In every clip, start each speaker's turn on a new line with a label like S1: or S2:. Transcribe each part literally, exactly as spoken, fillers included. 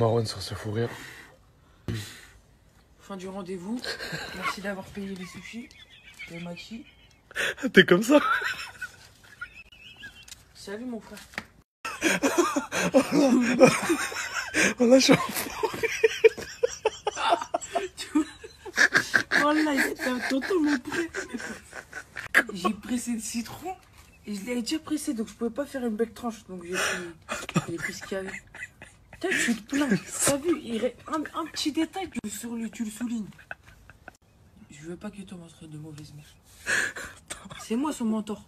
S1: Marwan sur ce fou rire.
S2: Fin du rendez-vous. Merci d'avoir payé les sushis. Le maxi.
S1: T'es comme ça?
S2: Salut mon frère.
S1: Oh là, je suis en fou rire.
S2: Oh là, t'as totalement prêt. J'ai pressé le citron et je l'avais déjà pressé, donc je pouvais pas faire une belle tranche. Donc j'ai pris, j'ai pris ce qu'il y avait. T'as vu, tu te plains. T'as vu, il reste un, un petit détail, tu le, sur le, tu le soulignes. Je veux pas que tu montres de mauvaises mères. C'est moi son mentor.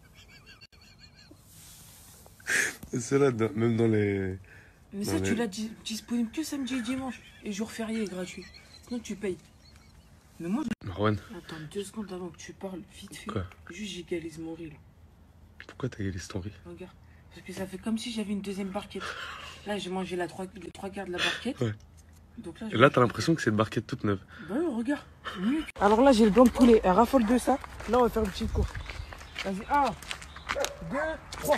S1: C'est là, même dans les...
S2: Mais
S1: dans
S2: ça,
S1: les...
S2: tu l'as dis, disponible que samedi et dimanche. Et jour férié gratuit. Sinon, tu payes. Mais moi, je...
S1: Marwan.
S2: Attends, deux secondes avant que tu parles, vite fait.
S1: Quoi?
S2: Juste, j'égalise mon riz, là.
S1: Pourquoi t'as galé ton riz?
S2: Regarde. Parce que ça fait comme si j'avais une deuxième barquette. Là, j'ai mangé la trois, les trois quarts de la barquette.
S1: Ouais.
S2: Donc là,
S1: Et là, t'as l'impression que c'est une barquette toute neuve.
S2: Bah oui, regarde. Alors là, j'ai le blanc de poulet. Elle raffole de ça. Là, on va faire une petite course. Vas-y, un, deux, trois.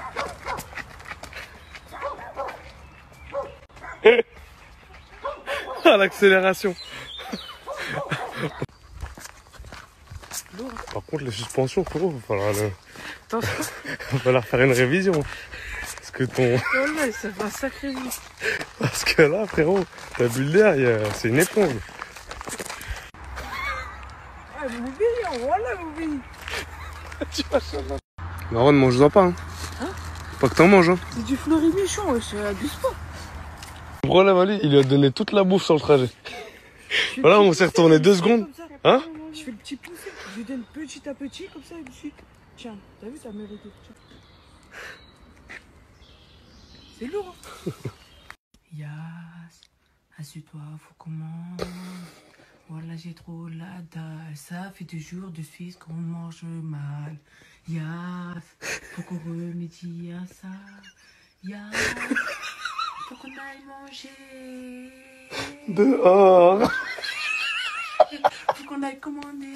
S1: Ah, l'accélération. Par contre, les suspensions, frérot, va falloir, le... va falloir faire une révision. Parce que ton...
S2: Oh là, ça fait un sacré vie.
S1: Parce que là, frérot, ta bulle d'air, a... c'est une éponge.
S2: Ah, vous oubliez, voilà, vous oubliez.
S1: Tu vas savoir. Marwan, mange-en pas, hein.
S2: Hein?
S1: Pas que t'en manges, hein.
S2: C'est du fleury-michon, ouais, c'est abuse pas.
S1: Le problème, Ali, il lui a donné toute la bouffe sur le trajet. Voilà, on s'est retourné deux secondes. Hein?
S2: Je fais le petit poussé, je lui donne petit à petit, comme ça, et puis... Tiens, t'as vu, t'as mérité. Tiens. C'est lourd, hein. Yas, assieds-toi, faut qu'on mange. Voilà, j'ai trop la dalle. Ça fait deux jours de suite qu'on mange mal. Yas, faut qu'on remédie à ça. Yas, faut qu'on aille manger.
S1: Dehors.
S2: Faut qu'on aille commander.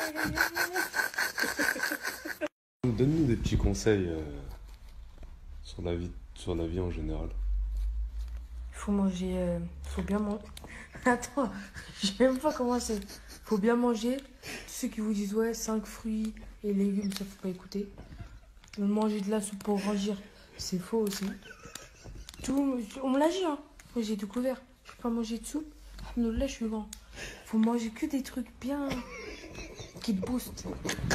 S1: Donne-nous des petits conseils euh, sur la vie, sur la vie en général.
S2: Il faut manger, euh, faut bien manger. Attends, je sais même pas comment c'est. Faut bien manger. Tous ceux qui vous disent ouais, cinq fruits et légumes, ça faut pas écouter. Manger de la soupe pour ranger, c'est faux aussi. Tout, on me l'a dit, hein. Moi j'ai découvert. Je peux pas manger de soupe. Là, je suis grand. Faut manger que des trucs bien qui te boostent.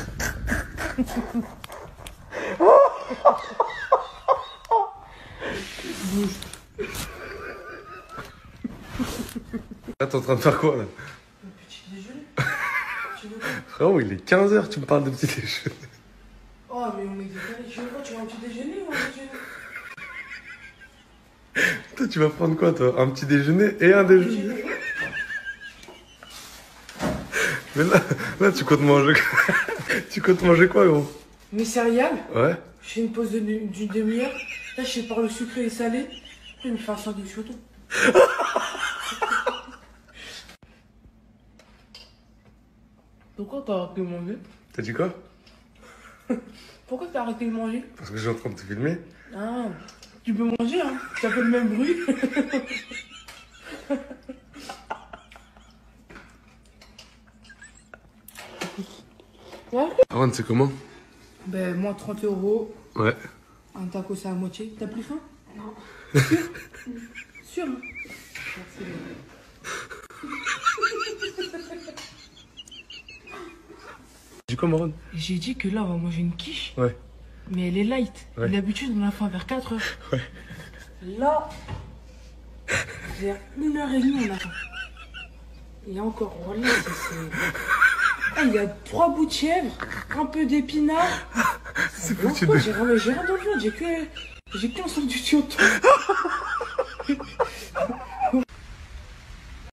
S1: Là, t'es en train de faire quoi, là?
S2: Un petit déjeuner. Tu veux quoi?
S1: Frérot, il est quinze heures, tu me parles de petit déjeuner.
S2: Oh, mais on est décalé. Tu veux quoi? Tu veux un petit déjeuner ou un petit déjeuner?
S1: Toi, tu vas prendre quoi, toi? Un petit déjeuner et un déjeuner?
S2: déjeuner.
S1: Mais là, là, tu comptes manger quoi? Tu comptes manger quoi, gros?
S2: Mes céréales.
S1: Ouais.
S2: Je fais une pause d'une de, demi-heure. Là, je sépare le sucré et le salé. Puis, il me fait un sandwich au tout. Pourquoi t'as arrêté de manger?
S1: T'as dit quoi?
S2: Pourquoi t'as arrêté de manger?
S1: Parce que je suis en train de te filmer.
S2: Ah, tu peux manger, hein. Ça fait le même bruit.
S1: Aaron, c'est comment?
S2: Ben, moi, trente euros.
S1: Ouais.
S2: Un taco, c'est à moitié. T'as plus faim? Non. Sûr? Sûr, hein? Merci.
S1: Tu dis quoi, Marwan?
S2: J'ai dit que là, on va manger une quiche.
S1: Ouais.
S2: Mais elle est light.
S1: Ouais.
S2: D'habitude, on la fait vers quatre heures.
S1: Ouais.
S2: Là, vers une heure et demie, on attend. Et encore, voilà, c'est... Il y a trois bouts de chèvre, un peu d'épinards.
S1: C'est
S2: Blanc,
S1: foutu
S2: quoi,
S1: de...
S2: j'ai rien, j'ai rien dans le ventre, j'ai que... J'ai qu'un sandwich au temps.